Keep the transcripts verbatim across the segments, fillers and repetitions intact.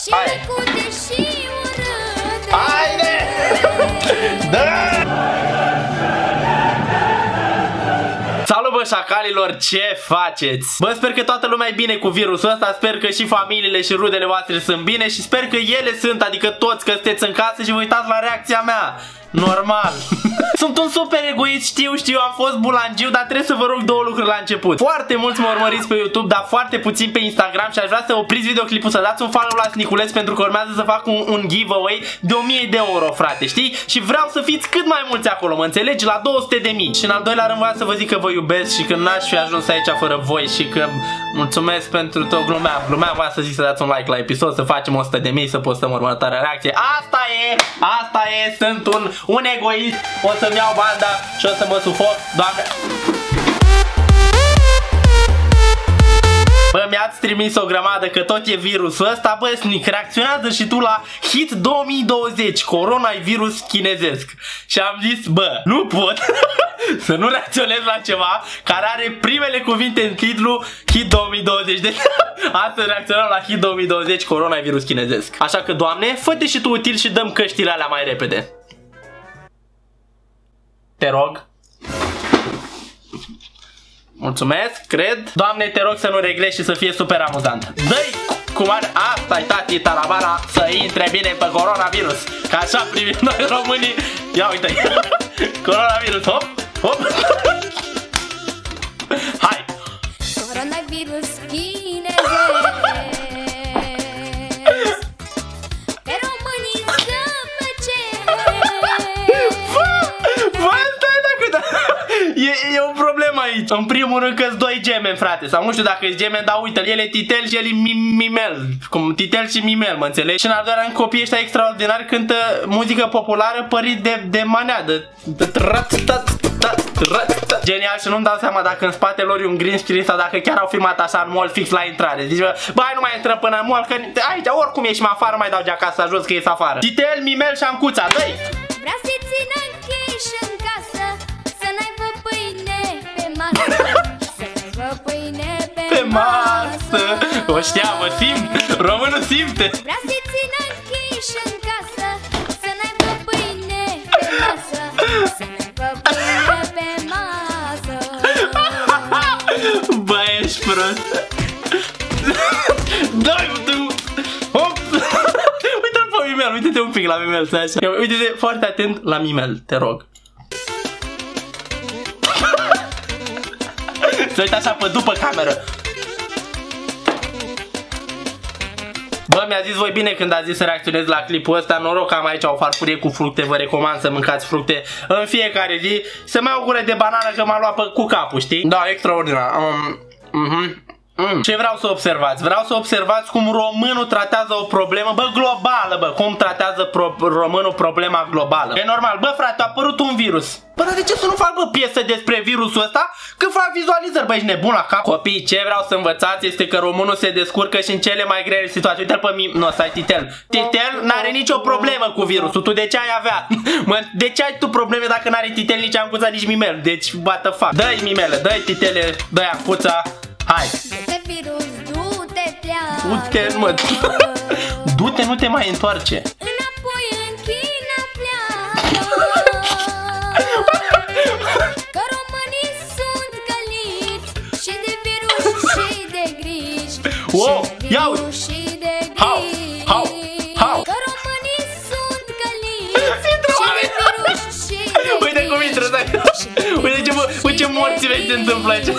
Hai! Haide! Da! Salut, bă, șacalilor, ce faceți? Bă, sper că toată lumea e bine cu virusul ăsta. Sper că și familiile și rudele voastre sunt bine. Și sper că ele sunt, adică toți, că sunteți în casă și vă uitați la reacția mea. Normal. Sunt un super egoist, știu, știu, am fost bulangiu, dar trebuie să vă rog două lucruri la început. Foarte mulți mă urmăriți pe YouTube, dar foarte puțin pe Instagram și aș vrea să opriți videoclipul, să dați un follow la Sniculeț, pentru că urmează să fac un, un giveaway de o mie de euro, frate, știi? Și vreau să fiți cât mai mulți acolo, mă înțelegi? La două sute de mii. Și în al doilea rând vreau să vă zic că vă iubesc și că n-aș fi ajuns aici fără voi și că mulțumesc pentru tot. Glumea, glumea, voia să zic să dați un like la episod, să facem o sută de mii, să postăm următoarea reacție. Asta e, asta e, sunt un, un egoist, o să-mi iau banda și o să mă sufoc, Doamne. Bă, mi-ați trimis o grămadă că tot e virusul ăsta. Bă, Snic, reacționează și tu la Hit două mii douăzeci, coronavirus chinezesc. Și am zis, bă, nu pot să nu reacționez la ceva care are primele cuvinte în titlu Hit două mii douăzeci. Deci astăzi reacționăm la Hit două mii douăzeci, coronavirus chinezesc. Așa că, Doamne, fă-te și tu util și dăm căștile alea mai repede. Te rog. Mulțumesc, cred. Doamne, te rog să nu reglezi și să fie super amuzant. Dă-i cum are. Asta-i, tati, tarabara, să intre bine pe coronavirus. Că așa privim noi românii. Ia uite-i. Coronavirus, hop, hop. Hai. Coronavirus chinezesc. Pe românii să E, e o problemă aici. În primul rând că-s doi gemeni, frate. Sau nu știu dacă e gemeni, dar uite, el e Titel și el e Mimel. Cum Titel și Mimel, mă înțelegi? Și în al doilea rând, copiii ăștia extraordinari cântă muzică populară părit de, de manea, de... Genial, și nu-mi dau seama dacă în spatele lor e un green screen sau dacă chiar au filmat așa în mall fix la intrare. Zici, bă, hai, nu mai intrăm până în mall, că aici oricum ieșim afară, mai dau geacasa jos că ies afară. Titel, Mimel și Ancuța, dă-i! Vrea să-i țină închiși în casă, să n-aibă pâine pe masă, să n-aibă pâine pe, pe masă. O știa, mă simt, românul simte. Vrea să-i țină închiși în casă, să n-aibă pâine pe masă, să n-aibă pâine pe masă. Bă, ești prost. Dai, tu. Hop. Uite-l pe Mimel, uite-te un pic la Mimel, stai așa. Uite-te foarte atent la Mimel, te rog. Să uite așa pe după cameră. Bă, mi-a zis voi bine când a zis să reacționez la clipul ăsta. Noroc că am aici o farfurie cu fructe. Vă recomand să mâncați fructe în fiecare zi. Să mai o gură de banană că m-a luat pe, cu capul, știi? Da, extraordinar. um, uh-huh. Mm. Ce vreau să observați? Vreau să observați cum românul tratează o problemă, bă, globală, bă. Cum tratează pro românul problema globală. E normal, bă, frate, a apărut un virus. Bă, dar de ce să nu fac, bă, piese despre virusul ăsta când fac vizualizări, bă, ești nebun la cap? Copii, ce vreau să învățați este că românul se descurcă și în cele mai grele situații. Uite-l pe mine, nu, stai, Titel. Titel n-are nicio problemă cu virusul. Tu de ce ai avea? Mă, de ce ai tu probleme dacă n-are Titel, nici Ancuța, nici Mimel? Deci, what the fuck? Dă-i Mimele, dă-i Titele, dă-i Ancuța. Hai! Du-te virus, du-te, pleacă. Du-te, mă, du-te, nu te mai întoarce. Înapoi în China pleacă. Că românii sunt căliți și de virus și de griji. Wow, ia uite. Și de griji. How, how, how. Că românii sunt căliți și de virus și de griji. Uite cum intră, dai. Uite ce, uite ce morți vei se întâmplă aici.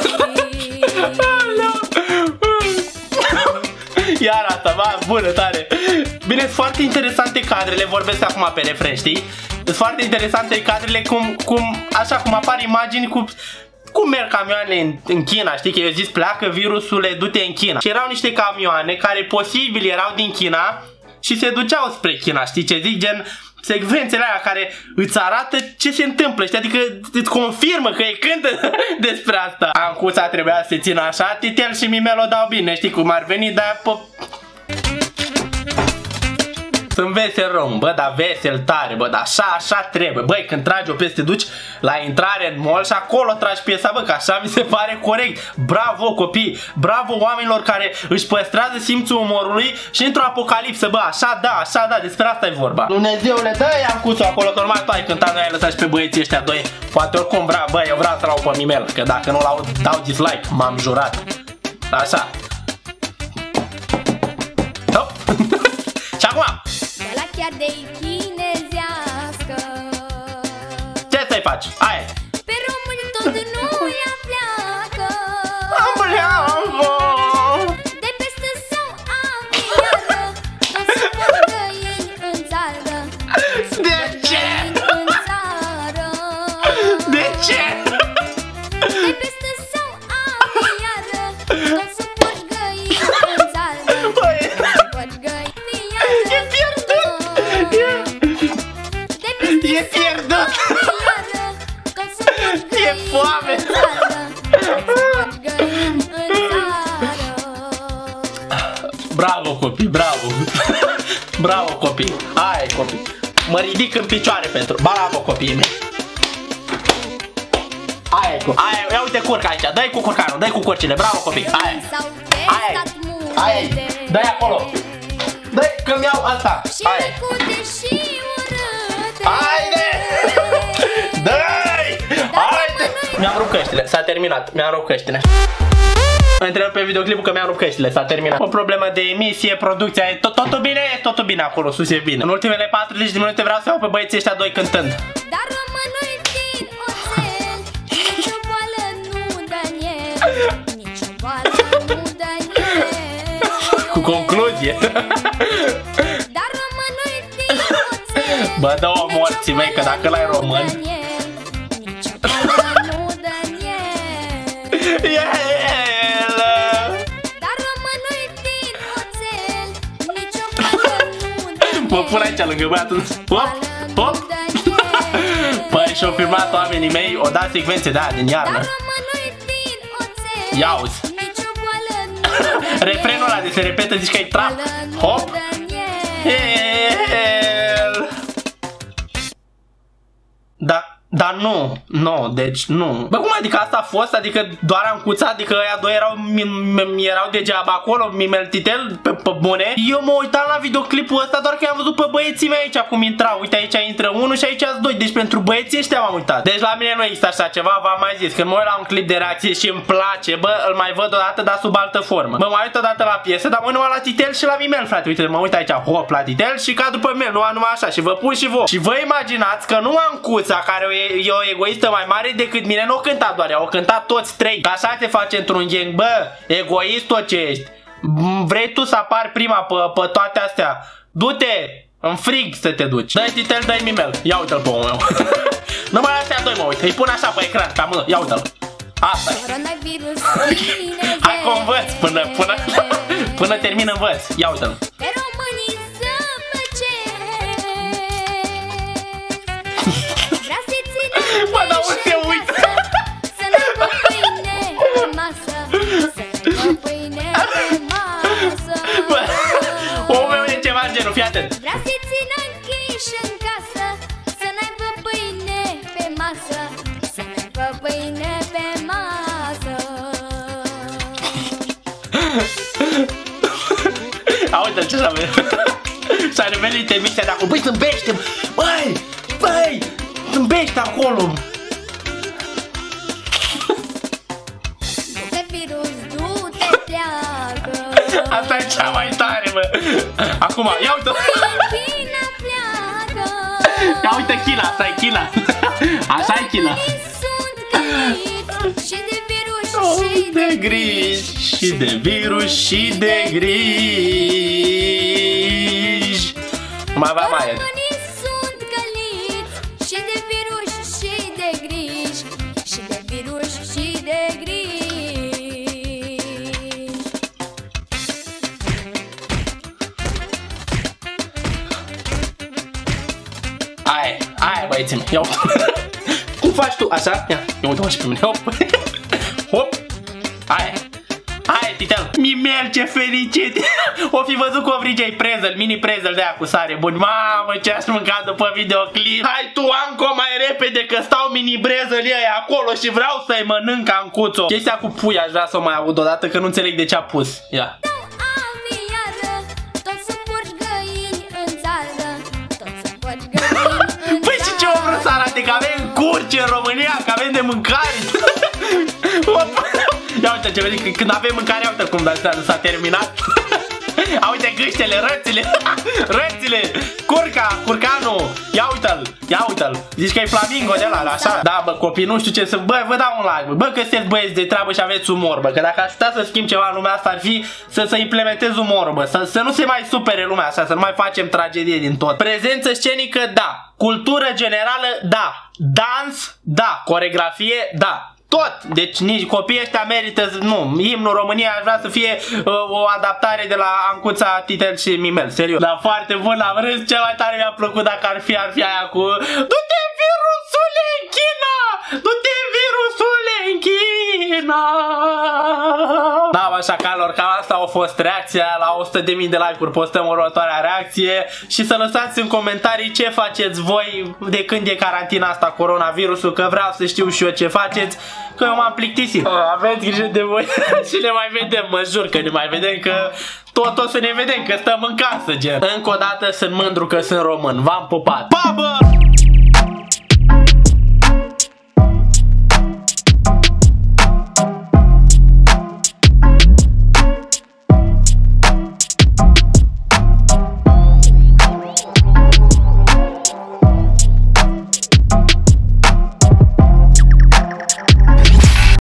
Iar asta, va, bună, tare. Bine, sunt foarte interesante cadrele. Vorbesc acum pe refren, știi? Sunt foarte interesante cadrele cum, cum, așa cum apar imagini cu cum merg camioanele în, în China, știi? Că eu zis pleacă virusule, du-te în China. Și erau niște camioane care posibil erau din China și se duceau spre China, știi ce zic? Gen secvențele alea care îți arată ce se întâmplă, știi? Adică îți confirmă că ei cântă despre asta. Ancuța trebuia să se țină așa, Titel și Mimel o dau bine, știi cum ar veni, dar... Sunt vesel rom, bă, dar vesel tare, bă, dar așa, așa trebuie. Băi, când tragi o piesă te duci la intrare în mall și acolo tragi piesa, bă, că așa mi se pare corect. Bravo, copii, bravo oamenilor care își păstrează simțul umorului și într-o apocalipsă, bă, așa da, așa da, despre asta e vorba. Dumnezeule, dă-i ancuțul acolo, că numai tu ai cântat, noi ai lăsat și pe băieții ăștia doi. Poate oricum vrea, bă, eu vreau să l-au pe Mimel, că dacă nu l-au, dau dislike, m-am jurat. Așa. Hop. Și acum de la chiar de chinezească. ce să-i faci? Aia. Pe români tot nu ia pleacă. De peste sau aviară, tot se pot găini în țară. De ce? În țară. De ce? De peste sau aviară, tot se pot găini în țară. Băi, Pot găini e pierdut. E, e pierdut. E foame. Bravo copii, bravo. Bravo copii. Hai copii. Mă ridic în picioare pentru. Bravo copiii mei. Aia, aia, ia uite curca aici. Dă-i cu curcanul, dă-i cu curcile. Bravo copii. Aia. Aia. Aia. Dă-i acolo. Dă-i că-mi iau asta. Aia. Haide! Dă-i! Haide! Mi-am rupt căștile, s-a terminat, mi-am rupt căștile. Mă întreb pe videoclipul că mi-am rupt căștile, s-a terminat. O problemă de emisie, producția, e tot, totul bine, e totul bine acolo, sus e bine. În ultimele patruzeci de minute vreau să iau pe băieții ăștia doi cântând. Dar rămânui din oțel, nicio boală nu dă în el, nicio boală nu dă în el. Cu concluzie. Dar rămânui din oțel, bă, dă-o morții mei, că dacă ăla-i român. nicio boală nu dă în el. El. Dar rămânui din oțel, nicio boală nu dă în el. Mă pun aici lângă băiatul. Hop, hop. Păi și-au filmat oamenii mei, o dat secvențe de aia din iarnă. Dar rămânui din oțel, Ia uzi. nicio boală nu dă în el. Refrenul ăla de se repetă, zici că e trap. Hop. El. Da. Dar nu, nu, deci nu. Bă, cum adică asta a fost? Adică doar am cuțat, adică ăia doi erau, mi erau degeaba acolo, Mimeltitel, pe, pe bune. Eu mă uitam la videoclipul ăsta doar că am văzut pe băieții mei aici cum intrau. Uite, aici intră unul și aici sunt doi, deci pentru băieții ăștia m-am uitat. Deci la mine nu există așa ceva, v-am mai zis. Când mă uit la un clip de reacție și îmi place, bă, îl mai văd o dată, dar sub altă formă. Mă mai uit o dată la piesă, dar mă numai la Titel și la Mimel, frate. Uite, mă uit aici, hop, la Titel și cadru pe Mimel, nu numai așa. Și vă pun și voi. Și vă imaginați că nu am cuța care e o egoistă mai mare decât mine, nu o cântat doar ea, o cântat toți trei. Că așa se face într-un gang, bă, egoist tot ce ești. Vrei tu să apari prima pe, pe toate astea? Du-te, în frig să te duci. Dă-i Titel, dă-i Mimel, ia uite-l pe omul meu. Numai astea doi mă uit, îi pun așa pe ecran, ca mână, ia uite-l. Asta-i. Hai că învăț până, până, până termin învăț, ia uite-l. Bă, dar unde se uită? Să n-aibă pâine pe masă, să n-aibă pâine pe masă. Bă, omul meu e ceva în genul, fii atent. Vrea să-i țină închiși în casă, să n-aibă pâine pe masă, să n-aibă pâine pe masă. A, uite ce s-a venit. S-a revenit emisia de acolo. Băi, zâmbește-mi! Băi! Băi! Zâmbește acolo! Du-te virus, du-te pleacă. Asta e cea mai tare, bă! Acum, ia uite! China pleacă. Ia uite China, asta e China! Așa e China! Sunt căliți și de virus Oh, și de de griji și de virus și de griji. Mai avea mai e. Românii sunt căliți și de virus și de griji, și de virus și de griji. Aia, aia băieții mei, ia uite. Cum faci tu? Așa? Ia, ia uite-mă și pe mine, hop. Hop. Aia. Hai, Titel. Mimel, ce fericit. O fi văzut covrigei prezel, mini prezel de aia cu sare bun. Mamă, ce aș mânca după videoclip. Hai tu, Anco, mai repede, că stau mini brezălii ăia acolo și vreau să-i mănânc, Ancuțo. Chestia cu pui aș vrea să o mai aud odată, că nu înțeleg de ce a pus. Ia. Păi și ce o vrut să arate? Că avem curci în România, că avem de mâncare. Ia uite ce vezi, când avem mâncare, ia uite cum s-a terminat. A, uite gâștele, rățile. Rățile, curca, curcanul. Ia uite-l, ia uite-l. Zici că e flamingo de ăla, așa. Da, bă, copii, nu știu ce să... Bă, vă dau un like, bă. Bă, că sunteți băieți de treabă și aveți umor, bă. Că dacă aș putea să schimb ceva în lumea asta, ar fi să, să implementez umorul, bă. Să, să nu se mai supere lumea asta, să nu mai facem tragedie din tot. Prezență scenică, da. Cultură generală, da. Dans, da. Coregrafie, da. Tot! Deci nici copiii ăștia merită, nu, imnul României aș vrea să fie uh, o adaptare de la Ancuța, Titel și Mimel, serios. Dar foarte bun, am râs, cel mai tare mi-a plăcut dacă ar fi, ar fi aia cu du-te virusule în China! Du-te virusule în China! Da, așa, calor, cam asta a fost reacția. La o sută de mii de like-uri postăm următoarea reacție. Și să lăsați în comentarii ce faceți voi de când e carantina asta, coronavirusul, că vreau să știu și eu ce faceți, că eu m-am plictisit. Aveți grijă de voi și ne mai vedem, mă jur că ne mai vedem, că tot o să ne vedem, că stăm în casă, gen. Încă o dată sunt mândru că sunt român. V-am pupat. Pa, bă!